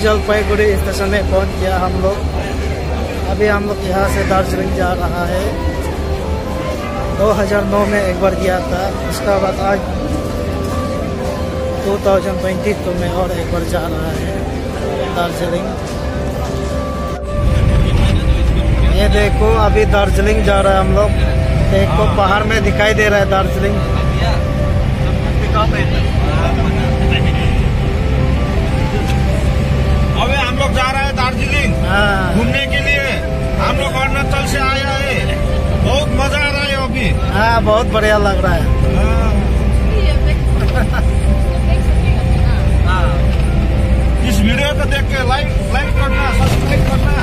Jalpaiguri station में पहुंच गया हम लोग। अभी हम लोग यहाँ से दार्जिलिंग जा रहा है। 2009 में एक बार गया था, उसका बाद आज 2022 में और एक बार जा रहा है दार्जिलिंग। ये देखो अभी दार्जिलिंग जा रहा है हम लोग। देखो पहाड़ में दिखाई दे रहा है दार्जिलिंग। अभी हम लोग जा रहे हैं दार्जिलिंग घूमने के लिए। हम लोग अरुणाचल से आया है, बहुत मजा आ रहा है अभी। हाँ, बहुत बढ़िया लग रहा है। इस वीडियो को देख के लाइक करना, सब्सक्राइब करना।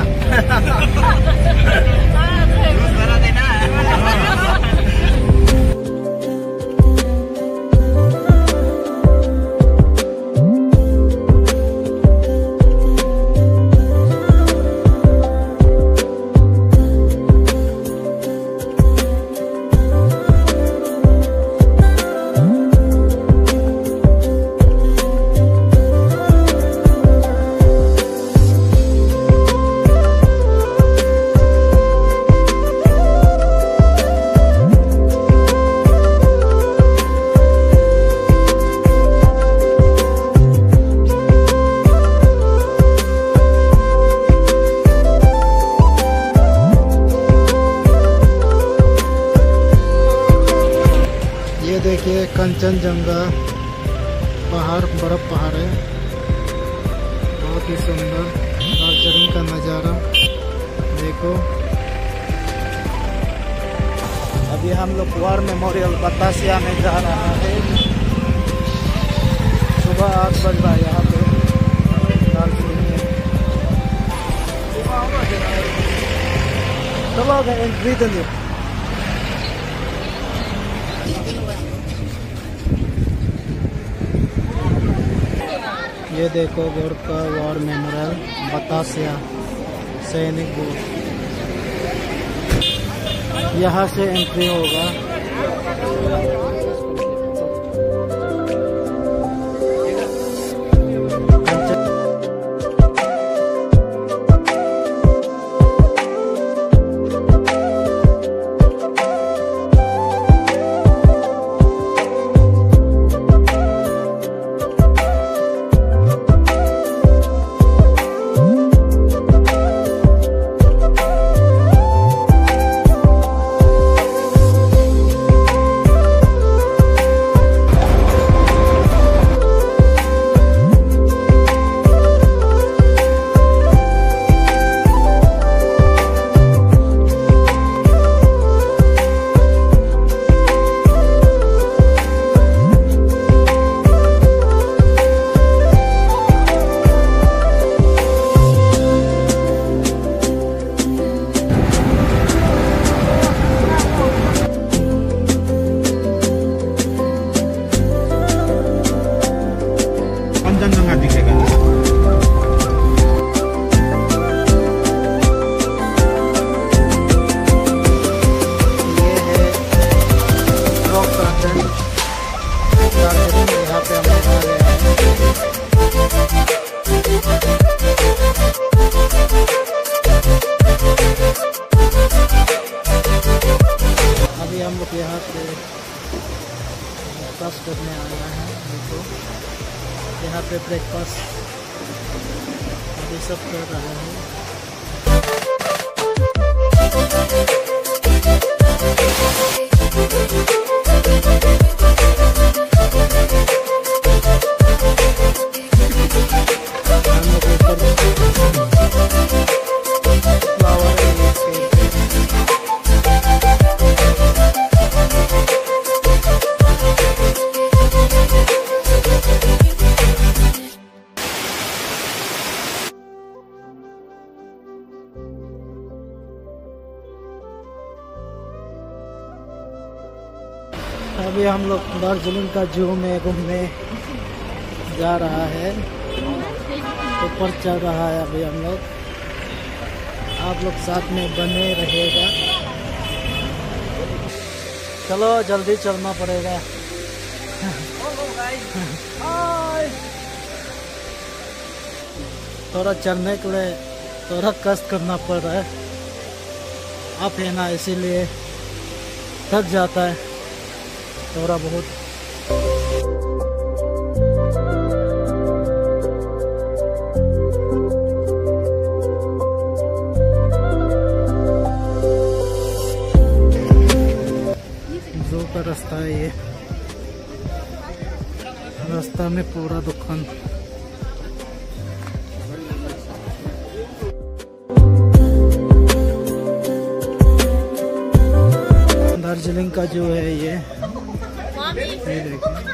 देखिए कंचनजंगा पहाड़, बर्फ पहाड़ है, बहुत ही सुंदर दार्जिलिंग का नज़ारा देखो। अभी हम लोग वार मेमोरियल बतासिया में जा रहा है। सुबह 8 बज रहा है यहाँ पे दार्जिलिंग में। चलो एंट्री दे। ये देखो गोरखा वार मेमोरियल बतासिया सैनिक बोर्ड, यहाँ से एंट्री होगा। कंचनजंगा दिखेगा। ये है रॉक गार्डन दार्जिलिंग, यहाँ पे हम लोग आ गए हैं। अभी हम लोग यहाँ पे ब्रेकफास्ट करने आया है। देखो यहाँ पे ब्रेकफास्ट अभी सब कर रहा है। हम लोग ऊपर फ्लावर है। अभी हम लोग दार्जिलिंग का जू में घूमने जा रहा है, ऊपर चल रहा है अभी हम लोग। आप लोग साथ में बने रहेगा। चलो जल्दी चलना पड़ेगा। थोड़ा चढ़ने के लिए थोड़ा कष्ट करना पड़ रहा है। आप है ना, इसीलिए थक जाता है थोड़ा बहुत। जू का रास्ता है ये, रास्ता में पूरा दुकान। दार्जिलिंग का जो है ये देखिए।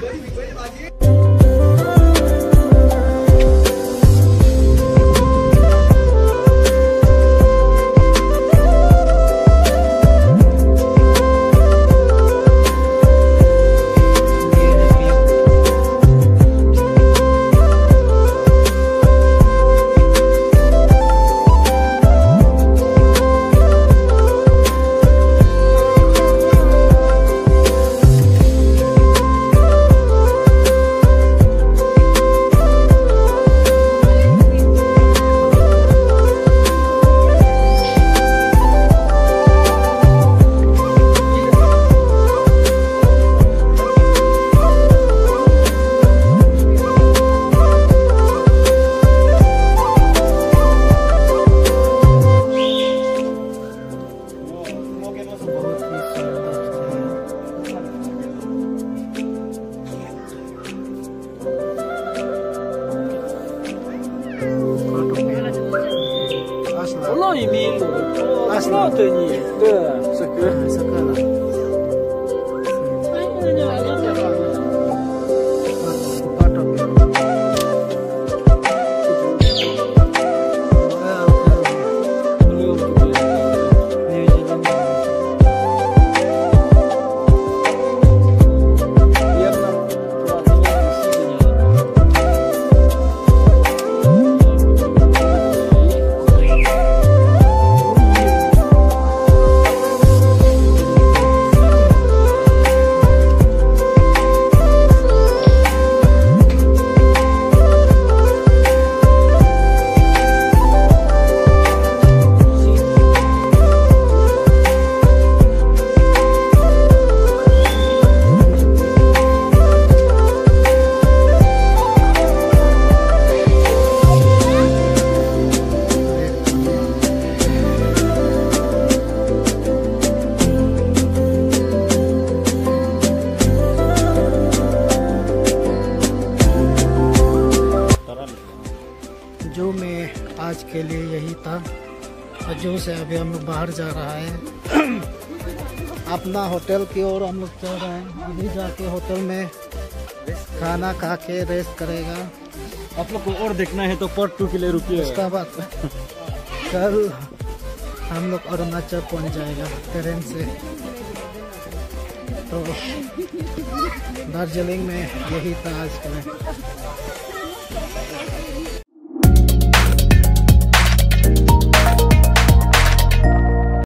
जो में आज के लिए यही था। और जो से अभी हम लोग बाहर जा रहा है अपना होटल की ओर हम लोग चल रहे हैं। अभी जाके होटल में खाना खा के रेस्ट करेगा। आप लोग को और देखना है तो पार्ट 2 के लिए रुकिए। उसका बाद कल हम लोग अरुणाचल पहुंच जाएगा ट्रेन से। तो दार्जिलिंग में यही था आज के लिए।